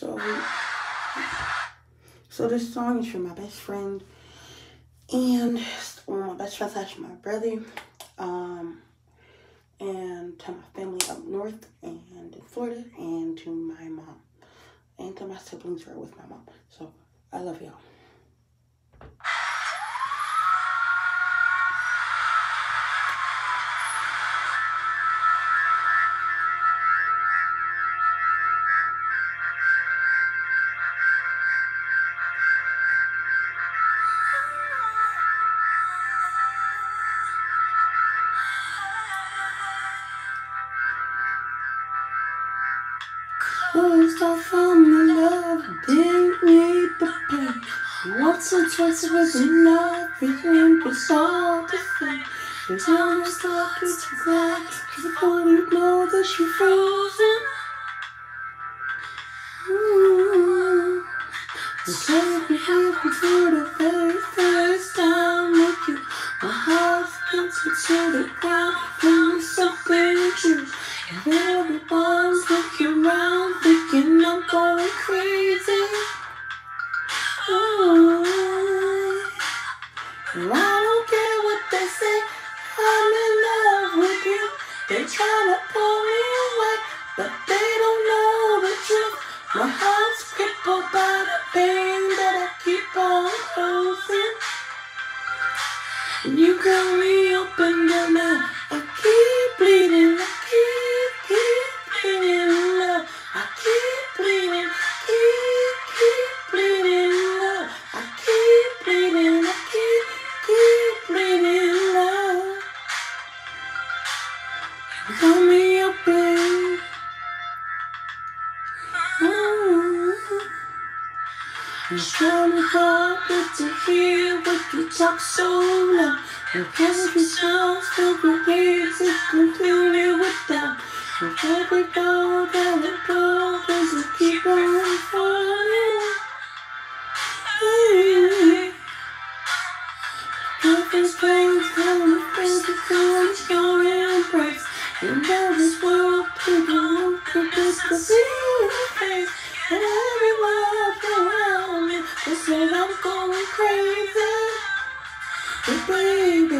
So, so this song is for my best friend and my best friend slash my brother, and to my family up north and in Florida, and to my mom, and to my siblings who are with my mom. So I love y'all. Closed off from the love, didn't need the pain. Once or twice was enough, it was all the same. The time was like it's glad, cause I wouldn't know that you're frozen. You can't be happy for the very first time with you. My heart comes to the ground, feeling something true. And everyone's looking around, thinking I'm going crazy. And I don't care what they say, I'm in love with you. They try to pull me away, but they don't know the truth. My heart's crippled by the pain that I keep on closing. And you got me open and I keep bleeding, I keep bleeding, love. I keep bleeding, keep bleeding, love. I keep bleeding, I keep bleeding, love. You got me open. I'm trying hard to hear what you talk so loud. And every sound still believes it completely without. And every road that it goes doesn't keep on falling. Nothing's strange, no physical, your embrace. And now this world, people could just see your face. And everyone around me will say I'm going crazy. But baby,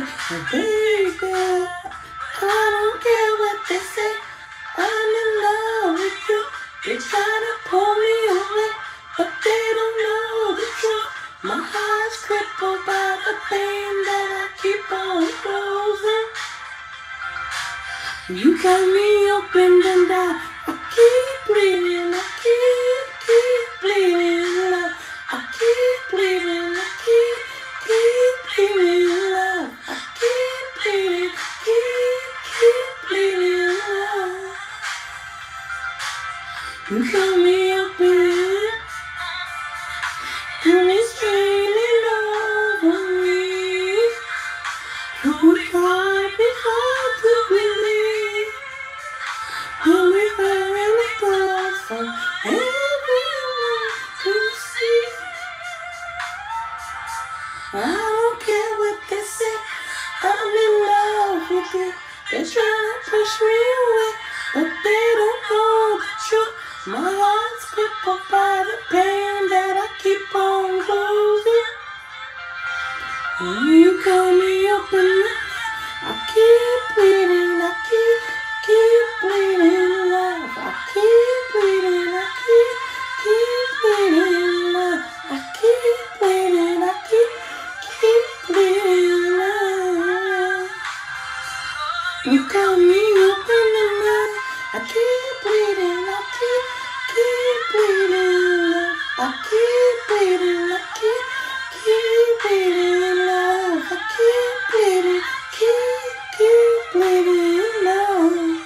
I don't care what they say. I'm in love with you. They try to pull me away, but they don't know the truth. My heart's crippled by the pain that I keep on closing. You got me open and I keep bleeding, I keep bleeding, love. I keep bleeding, I keep bleeding, love. I keep bleeding, keep bleeding, love. You got me open, and it's raining over me. You would find me hard to believe. And we were in the clouds for everyone to see. I don't care what they say, I'm in love with you. They try to push me away, but they don't know the truth. My heart's crippled by the pain that I keep on closing. And you got me open, I keep bleeding, I keep bleeding, love. I keep bleeding, I keep bleeding, love. I keep bleeding, I keep bleeding, love. You got me open and I keep bleeding, I keep bleeding, love. I keep bleeding, I keep bleeding, love. I keep bleeding, keep bleeding, love.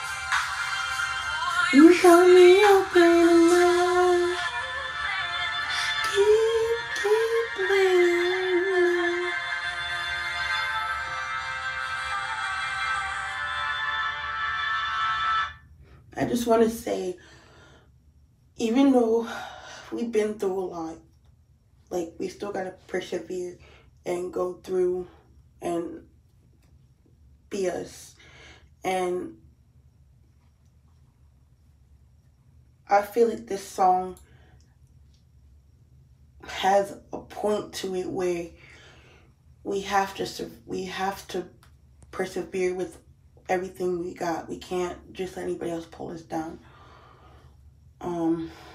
You got me open, love. Keep bleeding, love. I just want to say, even though we've been through a lot, like, we still gotta persevere and go through and be us. And I feel like this song has a point to it where we have to persevere with everything we got. We can't just let anybody else pull us down.